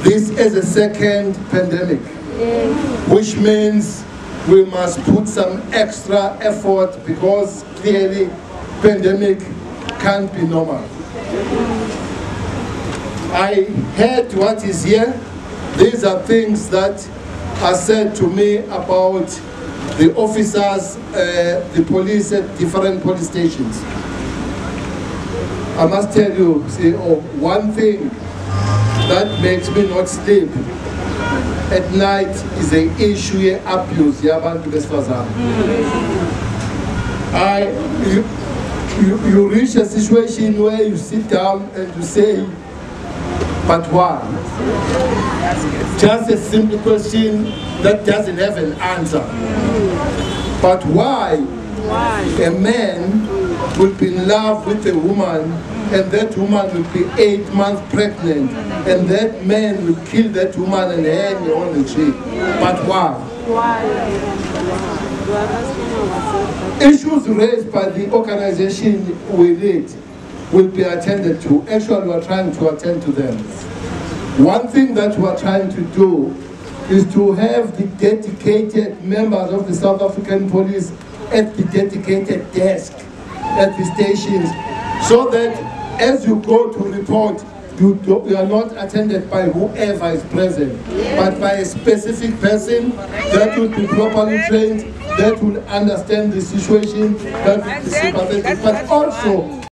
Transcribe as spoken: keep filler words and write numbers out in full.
this is a second pandemic, which means we must put some extra effort because clearly pandemic can't be normal. I heard what is here. These are things that are said to me about the officers, uh, the police at different police stations. I must tell you, see, oh, one thing that makes me not sleep at night is the issue of abuse. I, you, you, you reach a situation where you sit down and you say, but why? Just a simple question that doesn't have an answer. But why, why? A man will be in love with a woman and that woman will be eight months pregnant and that man will kill that woman and hang her on the tree. But why? Why? Issues raised by the organization we lead will be attended to. Actually, we are trying to attend to them. One thing that we are trying to do is to have the dedicated members of the South African Police at the dedicated desk at the stations, so that as you go to report, you, do, you are not attended by whoever is present, but by a specific person that will be properly trained, that will understand the situation, that will be sympathetic, but also